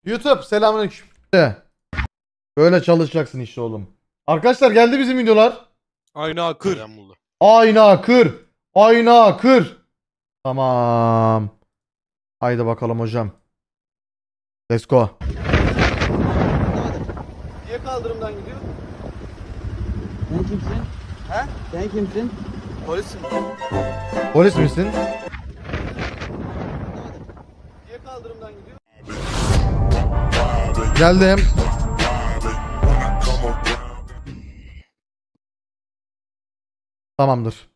YouTube selamünaleyküm. Böyle çalışacaksın işte oğlum. Arkadaşlar geldi bizim videolar. Ayna kır. Ayna kır. Ayna kır. Tamam. Haydi bakalım hocam. Let's go. Niye kaldırımdan gidiyor? Sen kimsin? He? Sen kimsin? Polisim. Polis misin? Niye kaldırımdan gidiyor? Geldim. Tamamdır.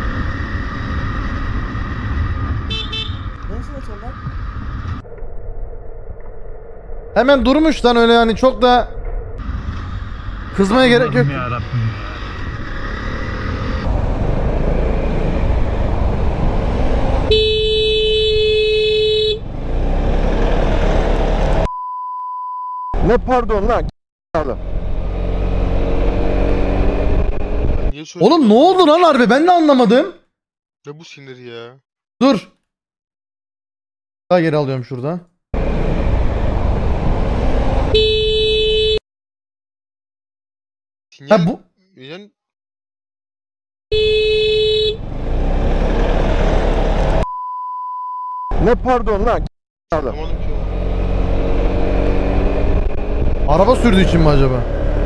Nasıl açalım? Hemen durmuş lan öyle yani çok da kızmaya gerek yok. Ne pardon lan? Niye şöyle Oğlum ne oldu lan harbi ben de anlamadım. Ne bu sinir ya? Dur. Daha geri alıyorum şurada. Sinyal Ha bu yani Ne pardon lan? anlamadım ki. araba sürdüğü için mi acaba?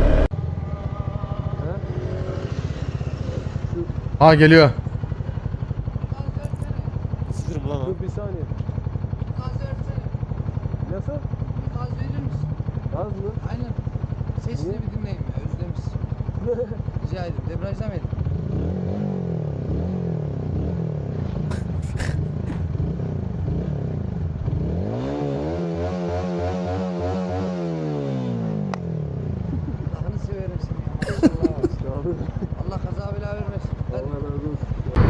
Ha geliyor. Dur bir saniye. Nasıl? Gaz verir misin? Gaz mı? Aynen. Sesini bir dinleyeyim ya, özlemişsin. Rica ederim, debriyajdan verin. Allah'ını severim seni ya. Allah kaza bela vermesin. Hadi. Allah razı olsun.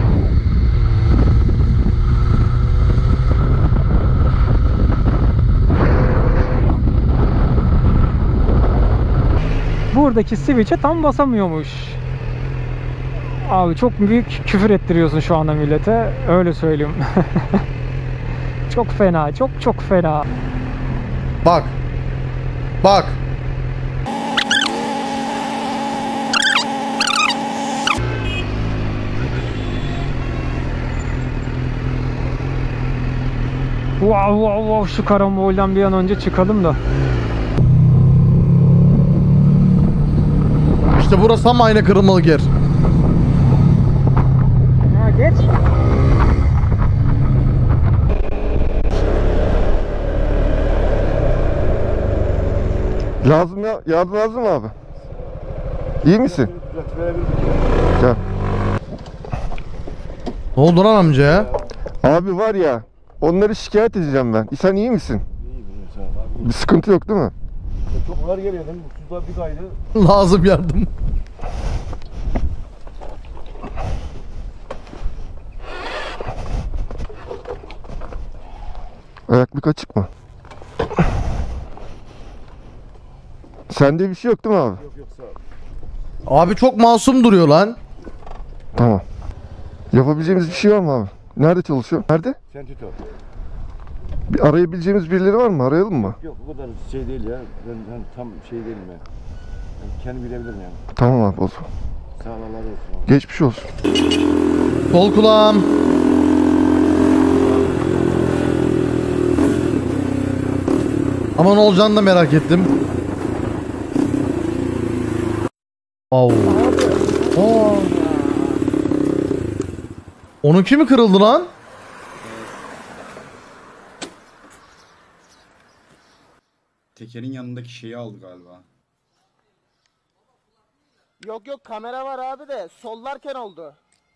Buradaki switch'e tam basamıyormuş. Abi çok büyük küfür ettiriyorsun şu anda millete. Öyle söyleyeyim. Çok fena, çok fena. Bak. Bak. Wow, şu karambolden bir an önce çıkalım da. İşte burası tam ayna kırılmalık yer. Ha, geç. Lazım ya. Yardım lazım mı abi? İyi misin? Gel. Ne oldu lan amca ya? Abi var ya. Onları şikayet edeceğim ben. Sen iyi misin? Bir sıkıntı yok değil mi? Çok ağır geliyor değil mi? Suda bir kaydı. Lazım yardım. Ayaklık açık mı? Sende bir şey yok değil mi abi? Yok sağ ol. Abi çok masum duruyor lan. Tamam. Yapabileceğimiz bir şey var mı abi? Nerede çalışıyor? Nerede? Sen tut abi. Bir arayabileceğimiz birileri var mı? Arayalım mı? Yok bu kadar şey değil ya. Ben tam şey değilim yani. Ben kendim bilebilirim yani. Tamam abi o zaman. Sağ ol Allah razı olsun abi. Geçmiş olsun. Sol kulağım. Ama ne olacağını da merak ettim. Au. Aa. Onunki mi kırıldı lan? Tekerin yanındaki şeyi aldı galiba. Yok kamera var abi de sollarken oldu.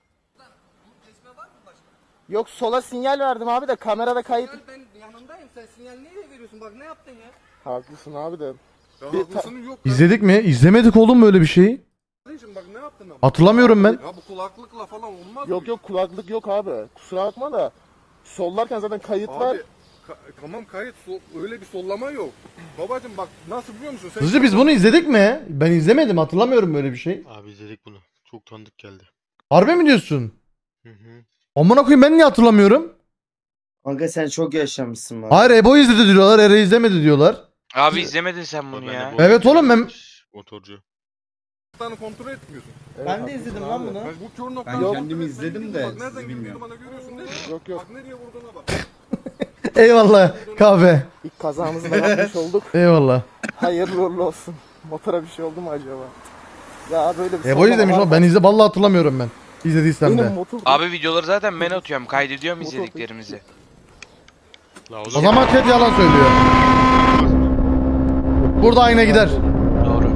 Yok sola sinyal verdim abi de kamerada kayıt. Ben yanındayım, sen sinyal niye veriyorsun? Bak ne yaptın ya? Haklısın abi de. Haklısın yok. İzledik mi? İzlemedik oğlum böyle bir şeyi. Kardeşim bak ne yaptın ama. Hatırlamıyorum ben. Ya bu kulaklıkla falan olmaz mı? Yok kulaklık yok abi. Kusura bakma da sollarken zaten kayıt var. Abi tamam kayıt öyle bir sollama yok. Babacım bak nasıl biliyor musun? Sen Hızlıca biz bunu izledik mi? Ben izlemedim hatırlamıyorum böyle bir şey. Abi izledik bunu. Çok tanıdık geldi. Harbi mi diyorsun? Hı hı. Amına koyayım ben niye hatırlamıyorum? Kanka sen çok yaşamışsın bak. Hayır Ebo izledi diyorlar, Ere izlemedi diyorlar. Abi izlemedin sen bunu ya. Evet oğlum ben Motorcu. Noktanı kontrol etmiyorsun. Ben de izledim lan bunu. Bak bu kör Ben noktanı kendimi izledim de Bak nereden sizi gidiyordu bilmiyorum. bana görüyorsun değil mi? Yok yok. Bak nereye vurduğuna bak. eyvallah kahve. İlk kazamızı da yapmış olduk. Eyvallah. Hayırlı uğurlu olsun. Motora bir şey oldu mu acaba? Ya böyle bir Ebo izlemiş var oğlum. Ben vallahi hatırlamıyorum ben. İzlediysem Benim de. motor... Abi videoları zaten ben atıyorum. Kaydediyorum izlediklerimizi. O zaman chat yalan söylüyor. Burada ayna gider. Doğru.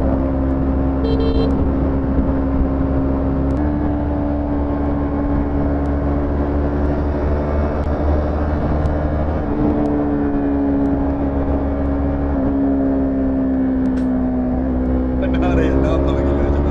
Ne araya ne anlama geliyor acaba?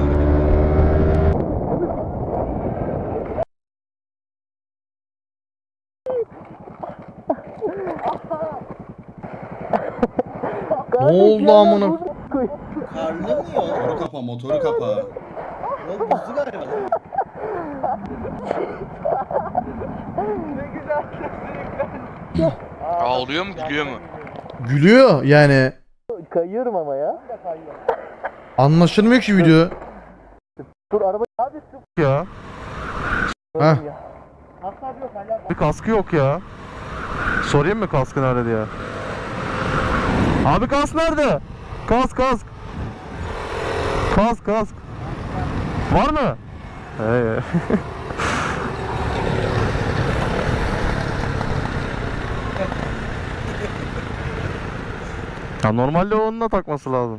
Ne oldu amına? Motoru kapa, motoru kapa. Ağlıyor mu gülüyor mu? Gülüyor yani. Kayıyorum ama ya. Anlaşılmıyor ki video. Dur araba abi Ya. Heh. hasar yok hala. Bir kaskı yok ya. Sorayım mı kaskı nerede diye. Abi kask nerede? Kask. Kask. Var mı? He. Ya normalde onunla takması lazım.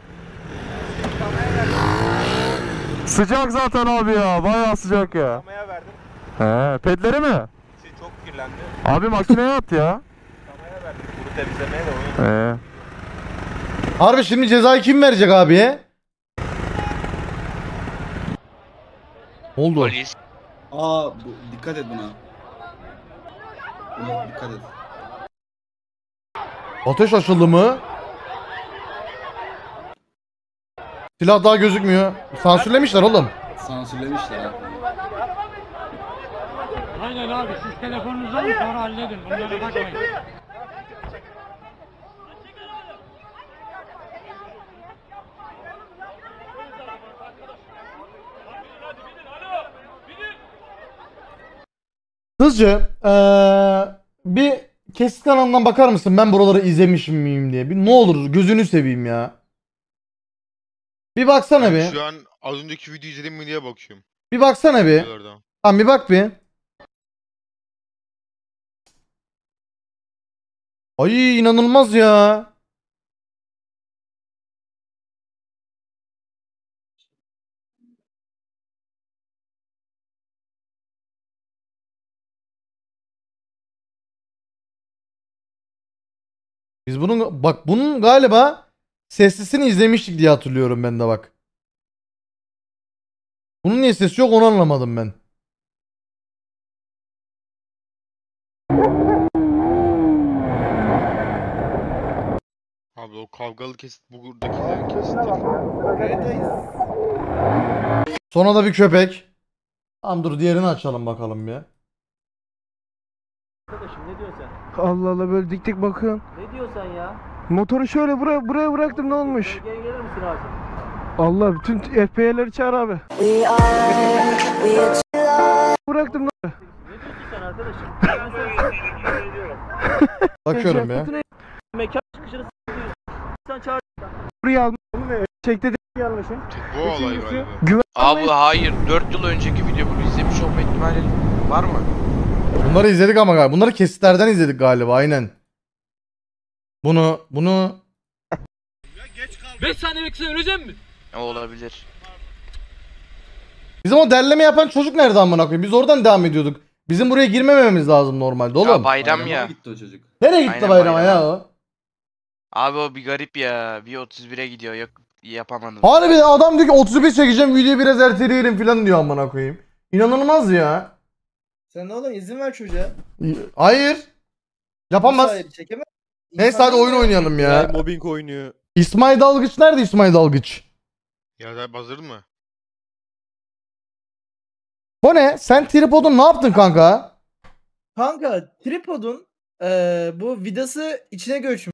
Sıcak zaten abi ya. Bayağı sıcak ya. Kamaya verdim. He, pedleri mi? İçi çok kirlendi. Abi makineye at ya. Kamaya verdim. Kuru temizlemeye de oyun. He. Harbi şimdi cezayı kim verecek abiye? Ne oldu? Polis. Dikkat et buna. Buna dikkat et. Ateş açıldı mı? Silah daha gözükmüyor. Sansürlemişler oğlum. Sansürlemişler ha. Aynen abi siz telefonunuzu alın sonra halledin. Bunlara bakmayın. Hızlıca bir kesit kanalından bakar mısın ben buraları izlemiş miyim diye. Bir ne olur gözünü seveyim ya. Bir baksana bir. Şu an az önceki videoyu izledim mi diye bakıyorum. Bir baksana bir. Videolardan. Tamam bir bak bir. Ay inanılmaz ya. Biz bunun galiba seslisini izlemiştik diye hatırlıyorum ben de bak. Bunun niye sesi yok onu anlamadım ben. Abi o kavgalı kesit buradakilerin kesit değil. Sonra da bir köpek. Tamam dur diğerini açalım bakalım bir. Arkadaşım ne diyorsun sen? Allah Allah böyle dik dik bakın. Ne diyorsun sen ya? Motoru şöyle buraya bıraktım ne olmuş? Geri gelir misin abi? Allah bütün FP'leri çağır abi. Bıraktım ne Ne diyorsun sen arkadaşım? Bakıyorum ya. Mekan çıkışını sen çağır. buraya aldım ve çekti Yanlışım. Bu olay galiba. Abi hayır 4 yıl önceki video bunu izlemiş olma ihtimali var mı? Bunları izledik ama galiba. Bunları kesitlerden izledik galiba aynen. Bunu 5 saniye bekle öleceğim mi? O olabilir. bizim o derleme yapan çocuk nerede amına koyayım? Biz oradan devam ediyorduk. Bizim buraya girmememiz lazım normalde oğlum. Ya bayram Bayrama ya. gitti o çocuk. Nereye gitti Aynen, bayrama bayrama. ya o? Abi o bir garip ya. Bir 31'e gidiyor. Yok yapamadım. Harbi adam diyor ki 31 çekeceğim videoyu biraz erteleyelim falan diyor amına koyayım. İnanılmaz ya. Sen oğlum izin ver çocuğa. Hayır. Yapamaz. Hayır çekemez. Neyse hadi oyun oynayalım ya. mobbing oynuyor. İsmail Dalgıç nerede İsmail Dalgıç? Ya da hazır mı? Bu ne? Sen tripodun ne yaptın kanka? Kanka tripodun bu vidası içine göçmüş.